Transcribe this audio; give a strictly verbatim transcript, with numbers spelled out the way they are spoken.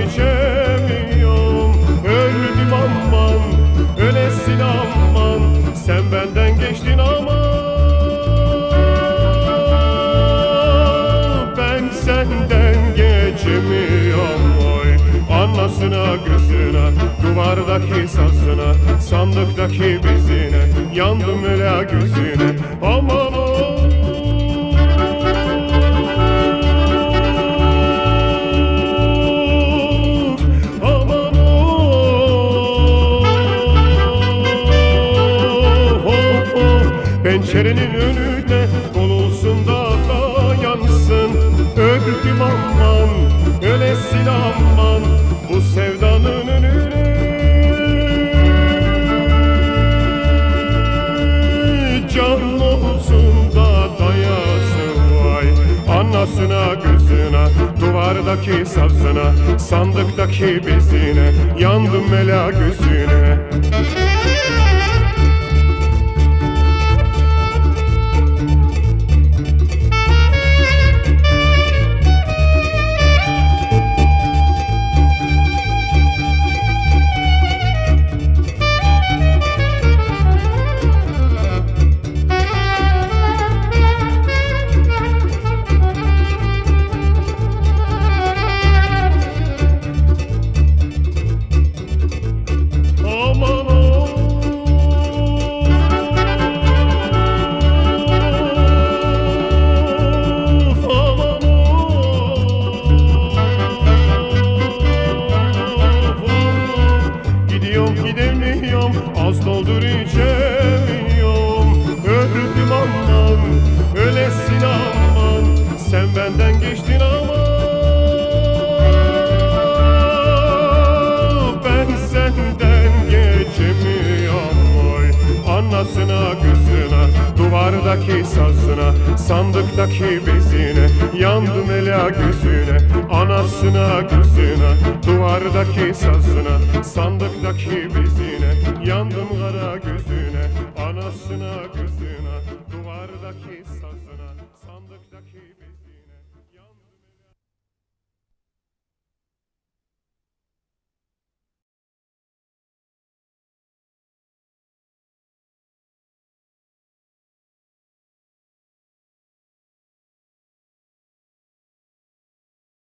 içemiyorum. Öldüm aman, ölesin aman, sen benden geçtin ama ben senden geçemiyorum. Oy anasına kızına, duvardaki sazına, sandıktaki bezine, yandım öyle gözüne. Aman o pencerenin önüne konulsun da dayansın. Öldüm aman, ölesin aman, bu sevdanın önüne can olsun da dayasın. Vay anasına kızına, duvardaki sazına, sandıktaki bezine, yandım ela gözüne. Gidemiyorum, az doldur içemiyorum. Öldüm aman, ölesin aman, sen benden geçtin ama ben senden geçemiyorum. Oy anasına kızına, duvardaki sazına, sandıktaki bezine, yandım ela gözüne. Anasına kızına, duvardaki sazına, sandıktaki bezine, yandım kara gözüne. Anasına kızına, duvardaki sazına, sandıktaki bezine, yandım.